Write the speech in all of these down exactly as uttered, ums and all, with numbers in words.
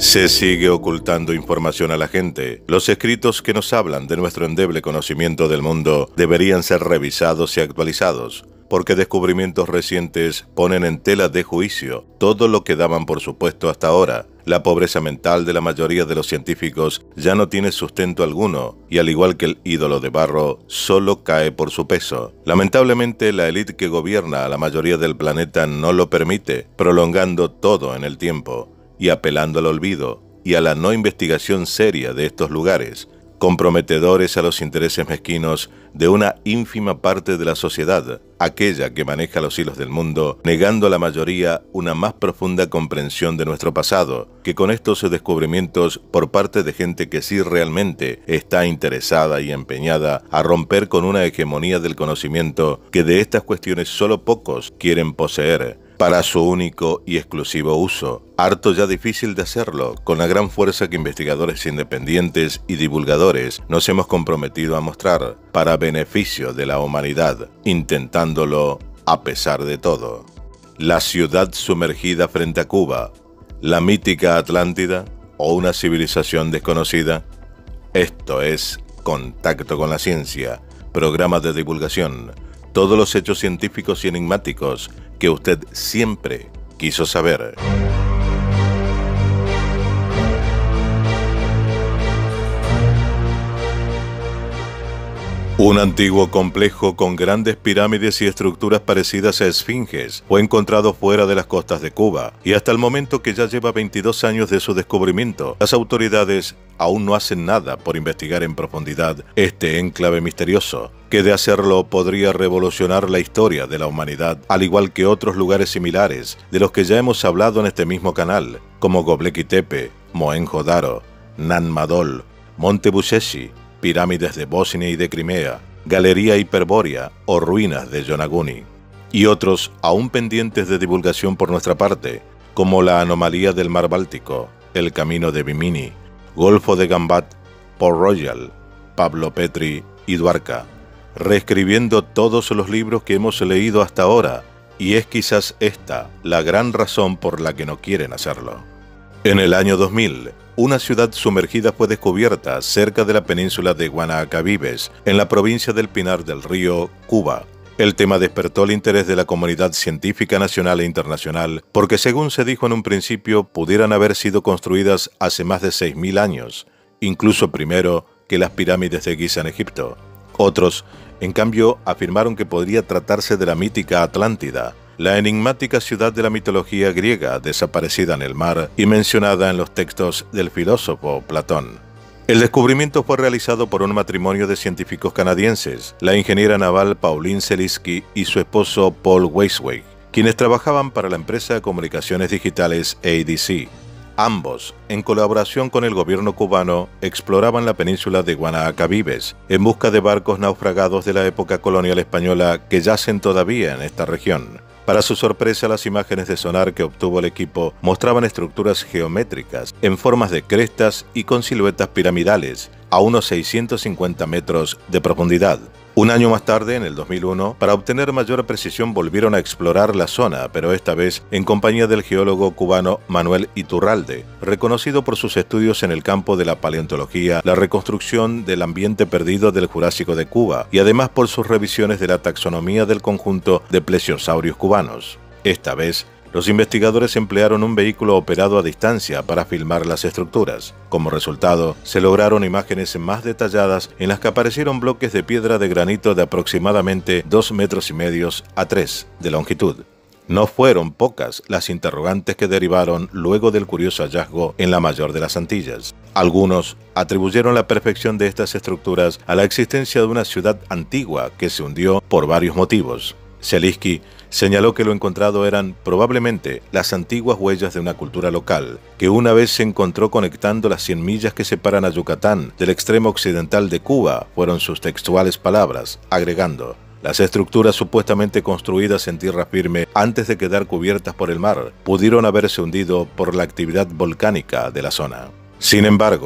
Se sigue ocultando información a la gente. Los escritos que nos hablan de nuestro endeble conocimiento del mundo deberían ser revisados y actualizados, porque descubrimientos recientes ponen en tela de juicio todo lo que daban por supuesto hasta ahora. La pobreza mental de la mayoría de los científicos ya no tiene sustento alguno, y al igual que el ídolo de barro, solo cae por su peso. Lamentablemente, la élite que gobierna a la mayoría del planeta no lo permite, prolongando todo en el tiempo y apelando al olvido y a la no investigación seria de estos lugares, comprometedores a los intereses mezquinos de una ínfima parte de la sociedad, aquella que maneja los hilos del mundo, negando a la mayoría una más profunda comprensión de nuestro pasado, que con estos descubrimientos por parte de gente que sí realmente está interesada y empeñada a romper con una hegemonía del conocimiento que de estas cuestiones solo pocos quieren poseer, para su único y exclusivo uso, harto ya difícil de hacerlo, con la gran fuerza que investigadores independientes y divulgadores nos hemos comprometido a mostrar, para beneficio de la humanidad, intentándolo a pesar de todo. La ciudad sumergida frente a Cuba, la mítica Atlántida o una civilización desconocida. Esto es Contacto con la Ciencia, programa de divulgación, todos los hechos científicos y enigmáticos que usted siempre quiso saber. Un antiguo complejo con grandes pirámides y estructuras parecidas a esfinges fue encontrado fuera de las costas de Cuba, y hasta el momento que ya lleva veintidós años de su descubrimiento, las autoridades aún no hacen nada por investigar en profundidad este enclave misterioso, que de hacerlo podría revolucionar la historia de la humanidad, al igual que otros lugares similares de los que ya hemos hablado en este mismo canal, como Göbekli Tepe, Mohenjo-Daro, Nan Madol, Monte Buceshi, pirámides de Bosnia y de Crimea, Galería Hiperbórea o ruinas de Yonaguni, y otros aún pendientes de divulgación por nuestra parte, como la anomalía del mar Báltico, el camino de Bimini, Golfo de Gambat, Port Royal, Pablo Petri y Dwarka, reescribiendo todos los libros que hemos leído hasta ahora, y es quizás esta la gran razón por la que no quieren hacerlo. En el año dos mil, una ciudad sumergida fue descubierta cerca de la península de Guanahacabibes, en la provincia del Pinar del Río, Cuba. El tema despertó el interés de la comunidad científica nacional e internacional, porque según se dijo en un principio, pudieran haber sido construidas hace más de seis mil años, incluso primero que las pirámides de Giza en Egipto. Otros, en cambio, afirmaron que podría tratarse de la mítica Atlántida, la enigmática ciudad de la mitología griega desaparecida en el mar y mencionada en los textos del filósofo Platón. El descubrimiento fue realizado por un matrimonio de científicos canadienses, la ingeniera naval Pauline Zelinsky y su esposo Paul Weisweg, quienes trabajaban para la empresa de comunicaciones digitales A D C. Ambos, en colaboración con el gobierno cubano, exploraban la península de Guanahacabibes en busca de barcos naufragados de la época colonial española que yacen todavía en esta región. Para su sorpresa, las imágenes de sonar que obtuvo el equipo mostraban estructuras geométricas en formas de crestas y con siluetas piramidales a unos seiscientos cincuenta metros de profundidad. Un año más tarde, en el dos mil uno, para obtener mayor precisión volvieron a explorar la zona, pero esta vez en compañía del geólogo cubano Manuel Iturralde, reconocido por sus estudios en el campo de la paleontología, la reconstrucción del ambiente perdido del Jurásico de Cuba, y además por sus revisiones de la taxonomía del conjunto de plesiosaurios cubanos. Esta vez, los investigadores emplearon un vehículo operado a distancia para filmar las estructuras. Como resultado, se lograron imágenes más detalladas en las que aparecieron bloques de piedra de granito de aproximadamente dos metros y medio a tres de longitud. No fueron pocas las interrogantes que derivaron luego del curioso hallazgo en la mayor de las Antillas. Algunos atribuyeron la perfección de estas estructuras a la existencia de una ciudad antigua que se hundió por varios motivos. Zelinsky señaló que lo encontrado eran probablemente las antiguas huellas de una cultura local, que una vez se encontró conectando las cien millas que separan a Yucatán del extremo occidental de Cuba, fueron sus textuales palabras, agregando: las estructuras supuestamente construidas en tierra firme antes de quedar cubiertas por el mar pudieron haberse hundido por la actividad volcánica de la zona. Sin embargo,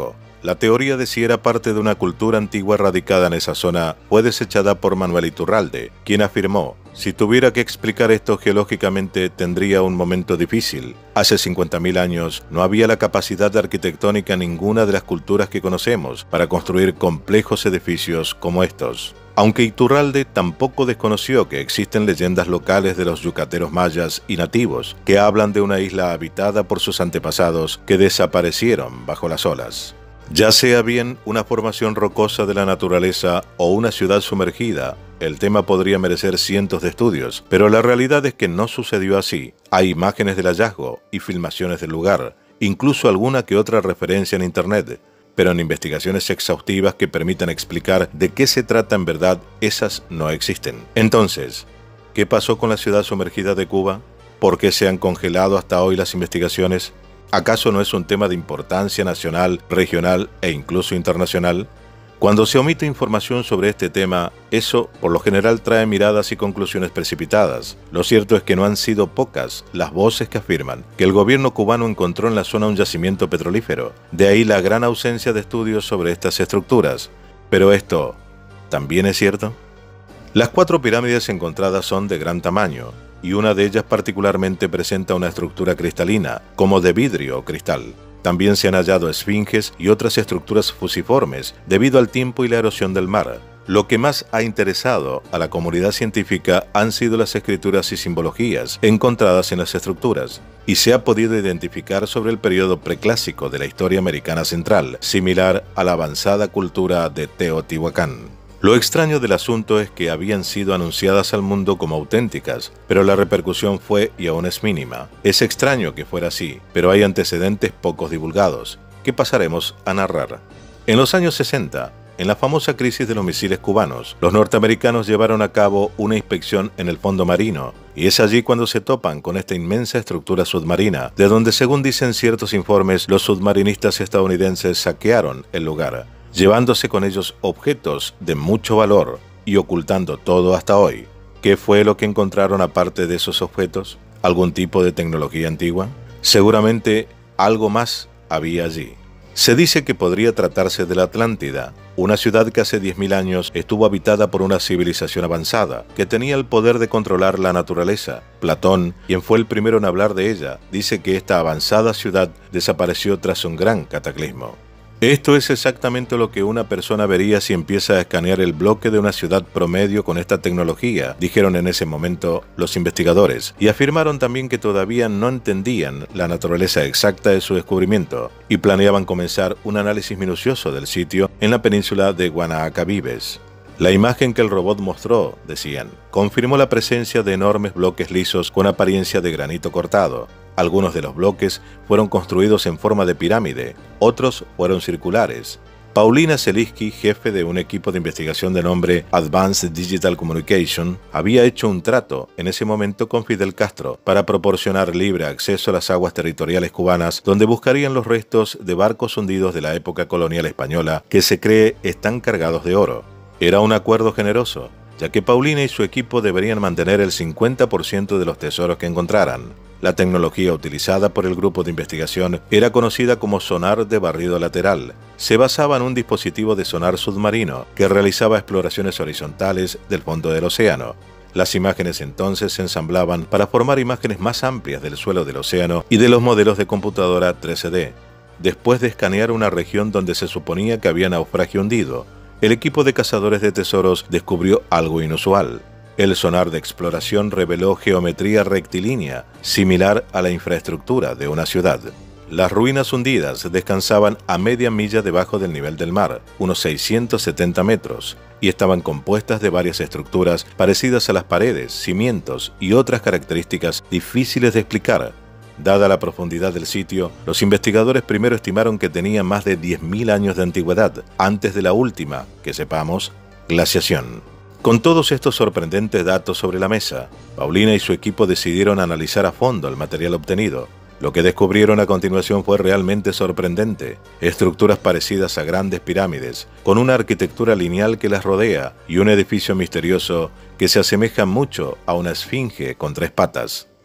La teoría de si era parte de una cultura antigua radicada en esa zona fue desechada por Manuel Iturralde, quien afirmó: si tuviera que explicar esto geológicamente tendría un momento difícil. Hace cincuenta mil años no había la capacidad arquitectónica en ninguna de las culturas que conocemos para construir complejos edificios como estos. Aunque Iturralde tampoco desconoció que existen leyendas locales de los yucateros mayas y nativos que hablan de una isla habitada por sus antepasados que desaparecieron bajo las olas. Ya sea bien una formación rocosa de la naturaleza o una ciudad sumergida, el tema podría merecer cientos de estudios, pero la realidad es que no sucedió así. Hay imágenes del hallazgo y filmaciones del lugar, incluso alguna que otra referencia en internet, pero en investigaciones exhaustivas que permitan explicar de qué se trata en verdad, esas no existen. Entonces, ¿qué pasó con la ciudad sumergida de Cuba? ¿Por qué se han congelado hasta hoy las investigaciones? ¿Acaso no es un tema de importancia nacional, regional e incluso internacional? Cuando se omite información sobre este tema, eso por lo general trae miradas y conclusiones precipitadas. Lo cierto es que no han sido pocas las voces que afirman que el gobierno cubano encontró en la zona un yacimiento petrolífero. De ahí la gran ausencia de estudios sobre estas estructuras. Pero esto, ¿también es cierto? Las cuatro pirámides encontradas son de gran tamaño, y una de ellas particularmente presenta una estructura cristalina, como de vidrio o cristal. También se han hallado esfinges y otras estructuras fusiformes debido al tiempo y la erosión del mar. Lo que más ha interesado a la comunidad científica han sido las escrituras y simbologías encontradas en las estructuras, y se ha podido identificar sobre el periodo preclásico de la historia americana central, similar a la avanzada cultura de Teotihuacán. Lo extraño del asunto es que habían sido anunciadas al mundo como auténticas, pero la repercusión fue y aún es mínima. Es extraño que fuera así, pero hay antecedentes pocos divulgados, que pasaremos a narrar. En los años sesenta, en la famosa crisis de los misiles cubanos, los norteamericanos llevaron a cabo una inspección en el fondo marino, y es allí cuando se topan con esta inmensa estructura submarina, de donde, según dicen ciertos informes, los submarinistas estadounidenses saquearon el lugar, llevándose con ellos objetos de mucho valor y ocultando todo hasta hoy. ¿Qué fue lo que encontraron aparte de esos objetos? ¿Algún tipo de tecnología antigua? Seguramente algo más había allí. Se dice que podría tratarse de la Atlántida, una ciudad que hace diez mil años estuvo habitada por una civilización avanzada, que tenía el poder de controlar la naturaleza. Platón, quien fue el primero en hablar de ella, dice que esta avanzada ciudad desapareció tras un gran cataclismo. Esto es exactamente lo que una persona vería si empieza a escanear el bloque de una ciudad promedio con esta tecnología, dijeron en ese momento los investigadores, y afirmaron también que todavía no entendían la naturaleza exacta de su descubrimiento, y planeaban comenzar un análisis minucioso del sitio en la península de Guanaacabibes. La imagen que el robot mostró, decían, confirmó la presencia de enormes bloques lisos con apariencia de granito cortado. Algunos de los bloques fueron construidos en forma de pirámide, otros fueron circulares. Paulina Zelinsky, jefe de un equipo de investigación de nombre Advanced Digital Communication, había hecho un trato en ese momento con Fidel Castro para proporcionar libre acceso a las aguas territoriales cubanas, donde buscarían los restos de barcos hundidos de la época colonial española que se cree están cargados de oro. Era un acuerdo generoso, ya que Paulina y su equipo deberían mantener el cincuenta por ciento de los tesoros que encontraran. La tecnología utilizada por el grupo de investigación era conocida como sonar de barrido lateral. Se basaba en un dispositivo de sonar submarino que realizaba exploraciones horizontales del fondo del océano. Las imágenes entonces se ensamblaban para formar imágenes más amplias del suelo del océano y de los modelos de computadora tres D. Después de escanear una región donde se suponía que había naufragio hundido, el equipo de cazadores de tesoros descubrió algo inusual. El sonar de exploración reveló geometría rectilínea, similar a la infraestructura de una ciudad. Las ruinas hundidas descansaban a media milla debajo del nivel del mar, unos seiscientos setenta metros, y estaban compuestas de varias estructuras parecidas a las paredes, cimientos y otras características difíciles de explicar. Dada la profundidad del sitio, los investigadores primero estimaron que tenía más de diez mil años de antigüedad, antes de la última, que sepamos, glaciación. Con todos estos sorprendentes datos sobre la mesa, Paulina y su equipo decidieron analizar a fondo el material obtenido. Lo que descubrieron a continuación fue realmente sorprendente. Estructuras parecidas a grandes pirámides, con una arquitectura lineal que las rodea y un edificio misterioso que se asemeja mucho a una esfinge con tres patas.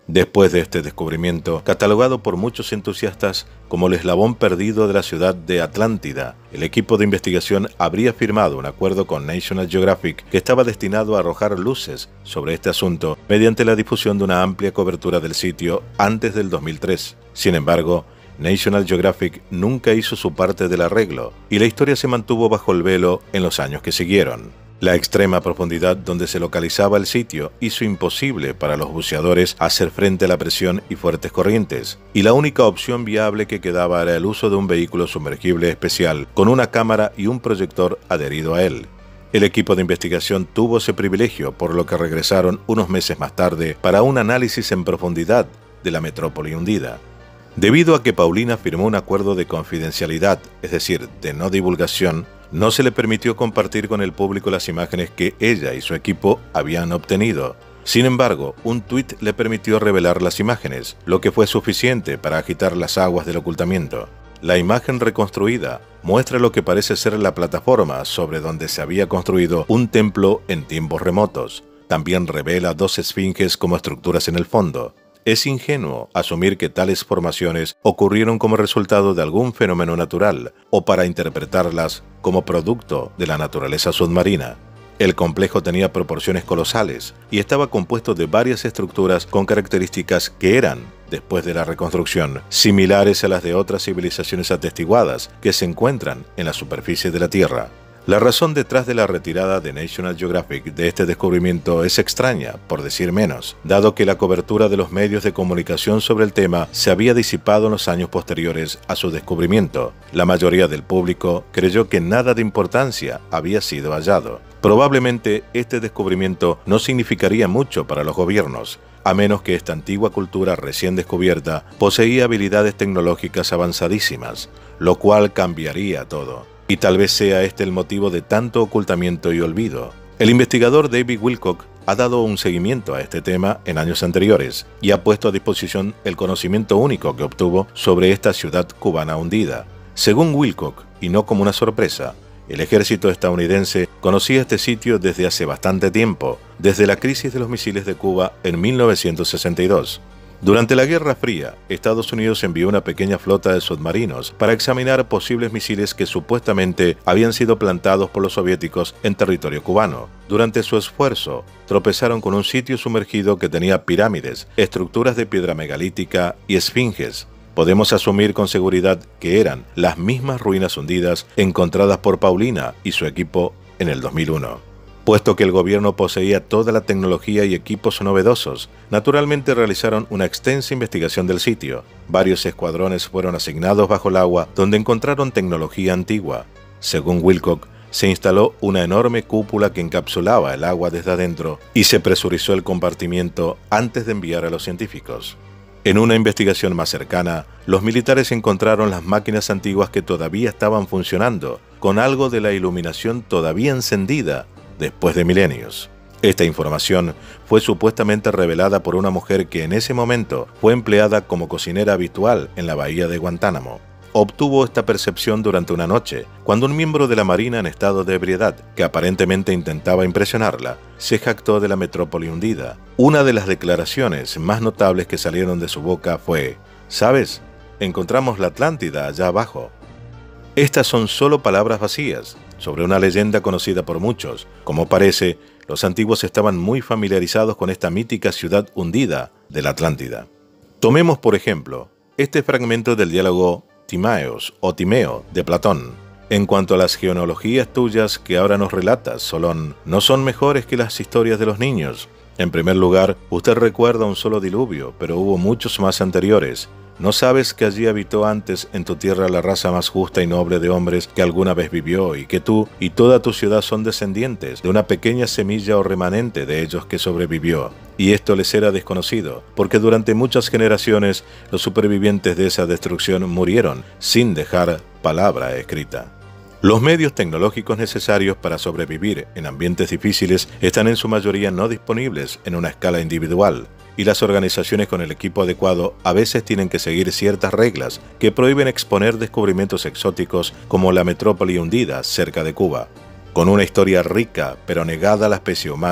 Después de este descubrimiento, catalogado por muchos entusiastas como el eslabón perdido de la ciudad de Atlántida, el equipo de investigación habría firmado un acuerdo con National Geographic que estaba destinado a arrojar luces sobre este asunto mediante la difusión de una amplia cobertura del sitio antes del dos mil tres. Sin embargo, National Geographic nunca hizo su parte del arreglo y la historia se mantuvo bajo el velo en los años que siguieron. La extrema profundidad donde se localizaba el sitio hizo imposible para los buceadores hacer frente a la presión y fuertes corrientes, y la única opción viable que quedaba era el uso de un vehículo sumergible especial con una cámara y un proyector adherido a él. El equipo de investigación tuvo ese privilegio, por lo que regresaron unos meses más tarde para un análisis en profundidad de la metrópoli hundida. Debido a que Paulina firmó un acuerdo de confidencialidad, es decir, de no divulgación, no se le permitió compartir con el público las imágenes que ella y su equipo habían obtenido. Sin embargo, un tuit le permitió revelar las imágenes, lo que fue suficiente para agitar las aguas del ocultamiento. La imagen reconstruida muestra lo que parece ser la plataforma sobre donde se había construido un templo en tiempos remotos. También revela dos esfinges como estructuras en el fondo. Es ingenuo asumir que tales formaciones ocurrieron como resultado de algún fenómeno natural o para interpretarlas como producto de la naturaleza submarina. El complejo tenía proporciones colosales y estaba compuesto de varias estructuras con características que eran, después de la reconstrucción, similares a las de otras civilizaciones atestiguadas que se encuentran en la superficie de la Tierra. La razón detrás de la retirada de National Geographic de este descubrimiento es extraña, por decir menos, dado que la cobertura de los medios de comunicación sobre el tema se había disipado en los años posteriores a su descubrimiento. La mayoría del público creyó que nada de importancia había sido hallado. Probablemente este descubrimiento no significaría mucho para los gobiernos, a menos que esta antigua cultura recién descubierta poseía habilidades tecnológicas avanzadísimas, lo cual cambiaría todo. Y tal vez sea este el motivo de tanto ocultamiento y olvido. El investigador David Wilcock ha dado un seguimiento a este tema en años anteriores y ha puesto a disposición el conocimiento único que obtuvo sobre esta ciudad cubana hundida. Según Wilcock, y no como una sorpresa, el ejército estadounidense conocía este sitio desde hace bastante tiempo, desde la crisis de los misiles de Cuba en mil novecientos sesenta y dos. Durante la Guerra Fría, Estados Unidos envió una pequeña flota de submarinos para examinar posibles misiles que supuestamente habían sido plantados por los soviéticos en territorio cubano. Durante su esfuerzo, tropezaron con un sitio sumergido que tenía pirámides, estructuras de piedra megalítica y esfinges. Podemos asumir con seguridad que eran las mismas ruinas hundidas encontradas por Paulina y su equipo en el dos mil uno. Puesto que el gobierno poseía toda la tecnología y equipos novedosos, naturalmente realizaron una extensa investigación del sitio. Varios escuadrones fueron asignados bajo el agua, donde encontraron tecnología antigua. Según Wilcock, se instaló una enorme cúpula que encapsulaba el agua desde adentro y se presurizó el compartimiento antes de enviar a los científicos. En una investigación más cercana, los militares encontraron las máquinas antiguas que todavía estaban funcionando, con algo de la iluminación todavía encendida, después de milenios. Esta información fue supuestamente revelada por una mujer que en ese momento fue empleada como cocinera habitual en la bahía de Guantánamo. Obtuvo esta percepción durante una noche, cuando un miembro de la Marina en estado de ebriedad, que aparentemente intentaba impresionarla, se jactó de la metrópoli hundida. Una de las declaraciones más notables que salieron de su boca fue: ¿sabes? Encontramos la Atlántida allá abajo. Estas son solo palabras vacías sobre una leyenda conocida por muchos. Como parece, los antiguos estaban muy familiarizados con esta mítica ciudad hundida de la Atlántida. Tomemos, por ejemplo, este fragmento del diálogo Timaeos o Timeo de Platón. En cuanto a las genealogías tuyas que ahora nos relatas, Solón, no son mejores que las historias de los niños. En primer lugar, usted recuerda un solo diluvio, pero hubo muchos más anteriores. ¿No sabes que allí habitó antes en tu tierra la raza más justa y noble de hombres que alguna vez vivió, y que tú y toda tu ciudad son descendientes de una pequeña semilla o remanente de ellos que sobrevivió? Y esto les era desconocido, porque durante muchas generaciones los supervivientes de esa destrucción murieron sin dejar palabra escrita. Los medios tecnológicos necesarios para sobrevivir en ambientes difíciles están en su mayoría no disponibles en una escala individual, y las organizaciones con el equipo adecuado a veces tienen que seguir ciertas reglas que prohíben exponer descubrimientos exóticos como la metrópoli hundida cerca de Cuba. Con una historia rica pero negada a la especie humana,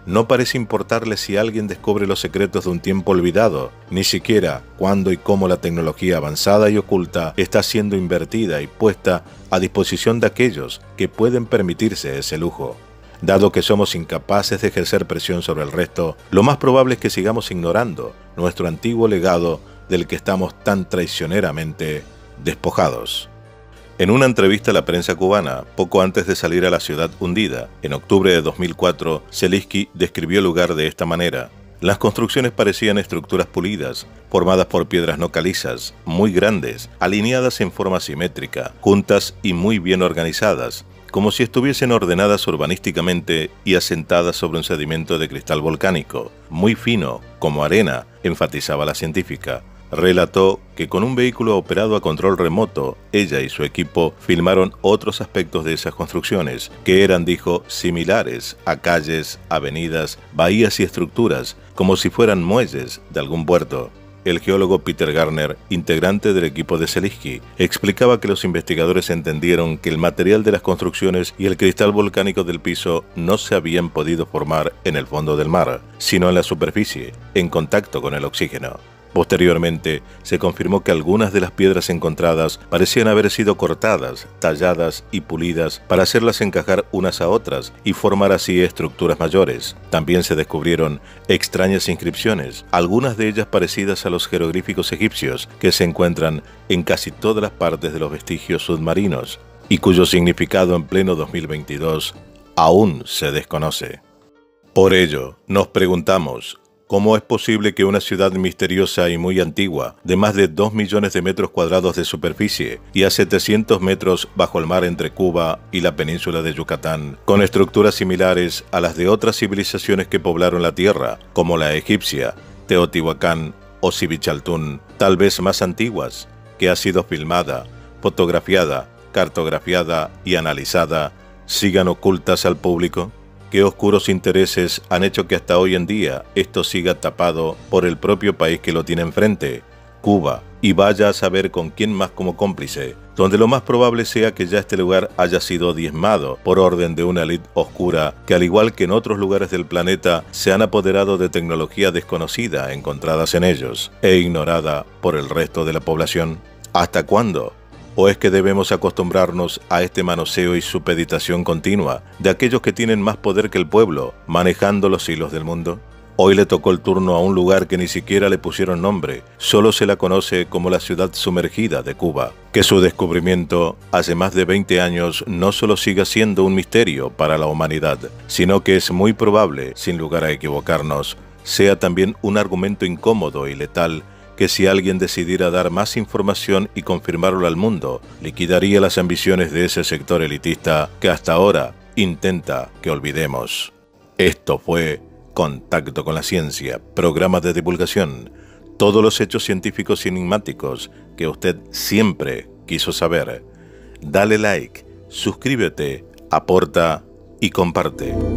No parece importarle si alguien descubre los secretos de un tiempo olvidado, ni siquiera cuándo y cómo la tecnología avanzada y oculta está siendo invertida y puesta a disposición de aquellos que pueden permitirse ese lujo. Dado que somos incapaces de ejercer presión sobre el resto, lo más probable es que sigamos ignorando nuestro antiguo legado del que estamos tan traicioneramente despojados. En una entrevista a la prensa cubana, poco antes de salir a la ciudad hundida, en octubre de dos mil cuatro, Zelinsky describió el lugar de esta manera. Las construcciones parecían estructuras pulidas, formadas por piedras no calizas, muy grandes, alineadas en forma simétrica, juntas y muy bien organizadas, como si estuviesen ordenadas urbanísticamente y asentadas sobre un sedimento de cristal volcánico, muy fino, como arena, enfatizaba la científica. Relató que con un vehículo operado a control remoto, ella y su equipo filmaron otros aspectos de esas construcciones, que eran, dijo, similares a calles, avenidas, bahías y estructuras, como si fueran muelles de algún puerto. El geólogo Peter Garner, integrante del equipo de Zelinsky, explicaba que los investigadores entendieron que el material de las construcciones y el cristal volcánico del piso no se habían podido formar en el fondo del mar, sino en la superficie, en contacto con el oxígeno. Posteriormente, se confirmó que algunas de las piedras encontradas parecían haber sido cortadas, talladas y pulidas para hacerlas encajar unas a otras y formar así estructuras mayores. También se descubrieron extrañas inscripciones, algunas de ellas parecidas a los jeroglíficos egipcios que se encuentran en casi todas las partes de los vestigios submarinos y cuyo significado en pleno dos mil veintidós aún se desconoce. Por ello, nos preguntamos, ¿cómo es posible que una ciudad misteriosa y muy antigua, de más de dos millones de metros cuadrados de superficie y a setecientos metros bajo el mar entre Cuba y la península de Yucatán, con estructuras similares a las de otras civilizaciones que poblaron la Tierra, como la egipcia, Teotihuacán o Sibichaltún, tal vez más antiguas, que ha sido filmada, fotografiada, cartografiada y analizada, sigan ocultas al público? ¿Qué oscuros intereses han hecho que hasta hoy en día esto siga tapado por el propio país que lo tiene enfrente, Cuba, y vaya a saber con quién más como cómplice, donde lo más probable sea que ya este lugar haya sido diezmado por orden de una élite oscura que, al igual que en otros lugares del planeta, se han apoderado de tecnología desconocida encontradas en ellos e ignorada por el resto de la población? ¿Hasta cuándo? ¿O es que debemos acostumbrarnos a este manoseo y supeditación continua de aquellos que tienen más poder que el pueblo, manejando los hilos del mundo? Hoy le tocó el turno a un lugar que ni siquiera le pusieron nombre, solo se la conoce como la ciudad sumergida de Cuba. Que su descubrimiento hace más de veinte años no solo siga siendo un misterio para la humanidad, sino que es muy probable, sin lugar a equivocarnos, sea también un argumento incómodo y letal que, si alguien decidiera dar más información y confirmarlo al mundo, liquidaría las ambiciones de ese sector elitista que hasta ahora intenta que olvidemos. Esto fue Contacto con la Ciencia, programa de divulgación. Todos los hechos científicos y enigmáticos que usted siempre quiso saber. Dale like, suscríbete, aporta y comparte.